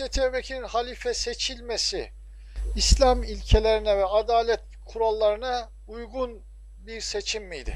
Hazreti Ebubekir'in halife seçilmesi İslam ilkelerine ve adalet kurallarına uygun bir seçim miydi?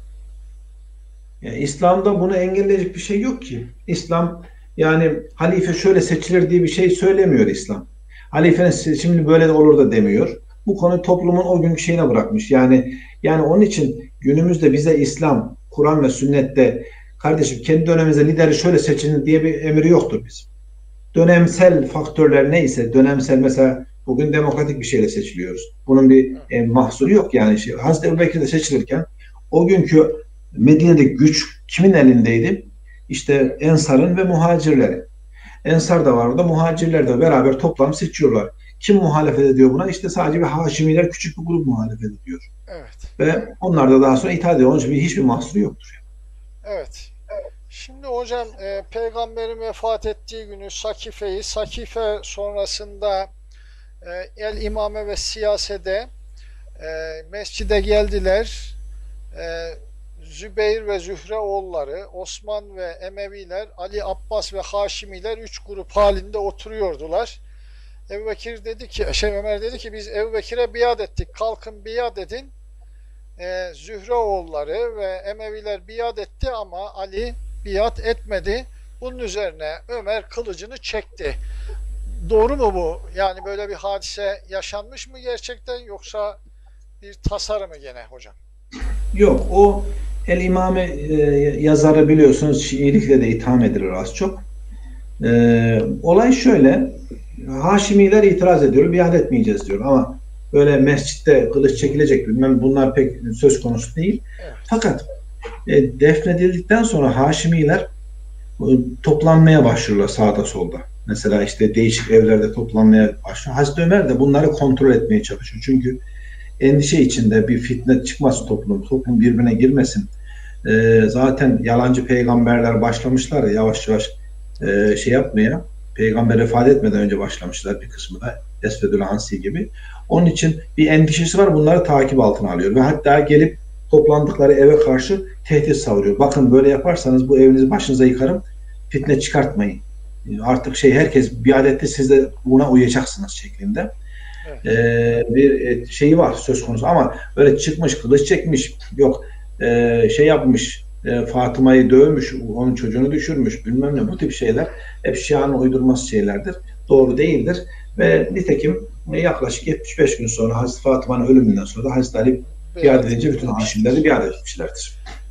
Yani İslam'da bunu engelleyecek bir şey yok ki. İslam yani halife şöyle seçilir diye bir şey söylemiyor İslam. Halifenin seçimini böyle de olur da demiyor. Bu konu toplumun o günkü şeyine bırakmış. Yani onun için günümüzde bize İslam, Kur'an ve sünnette kardeşim kendi dönemimizde lideri şöyle seçin diye bir emri yoktur bizim. Dönemsel faktörler neyse, dönemsel mesela bugün demokratik bir şeyle seçiliyoruz. Bunun bir mahsuru yok yani. Hazreti Ebubekir de seçilirken o günkü Medine'deki güç kimin elindeydi? İşte Ensar'ın ve muhacirlerin. Ensar da var orada, muhacirler de beraber toplam seçiyorlar. Kim muhalefet ediyor buna? İşte sadece bir Haşimiler, küçük bir grup muhalefet ediyor. Evet. Ve onlar da daha sonra itaat ediyor. Onun için hiçbir mahsuru yoktur. Evet. Şimdi hocam peygamberin vefat ettiği günü Sakife sonrasında el imame ve siyasede mescide geldiler. E, Zübeyir ve Zühre oğulları, Osman ve Emeviler, Ali, Abbas ve Haşimiler üç grup halinde oturuyordular. Ebubekir dedi ki, Ömer dedi ki biz Ebubekir'e biat ettik. Kalkın biat edin. Zühre oğulları ve Emeviler biat etti ama Ali biat etmedi. Bunun üzerine Ömer kılıcını çekti. Doğru mu bu? Yani böyle bir hadise yaşanmış mı gerçekten yoksa bir tasarı mı gene hocam? Yok, o El İmame yazarı biliyorsunuz Şiilikle de itham edilir az çok. Olay şöyle, Haşimiler itiraz ediyor, biat etmeyeceğiz diyor ama böyle mescitte kılıç çekilecek bilmem bunlar pek söz konusu değil. Evet. Fakat defnedildikten sonra Haşimiler toplanmaya başlıyorlar sağda solda. Mesela işte değişik evlerde toplanmaya başlıyor. Hazreti Ömer de bunları kontrol etmeye çalışıyor. Çünkü endişe içinde bir fitne çıkmasın toplum birbirine girmesin. Zaten yalancı peygamberler başlamışlar ya yavaş yavaş şey yapmaya. Peygamber vefat etmeden önce başlamışlar bir kısmı da Esvedül Ansi gibi. Onun için bir endişesi var bunları takip altına alıyor ve hatta gelip toplandıkları eve karşı tehdit savuruyor. Bakın böyle yaparsanız bu evinizi başınıza yıkarım, fitne çıkartmayın. Artık herkes bir adette siz de buna uyacaksınız şeklinde Evet. bir şeyi var söz konusu ama böyle çıkmış kılıç çekmiş yok yapmış Fatıma'yı dövmüş onun çocuğunu düşürmüş bilmem ne bu tip şeyler hep Şia'nın uydurması şeylerdir. Doğru değildir ve nitekim yaklaşık 75 gün sonra Hazreti Fatıma'nın ölümünden sonra da Hazreti Ali biat Beyat edince bütün edilmiştir. Haşimleri biat etmişlerdir.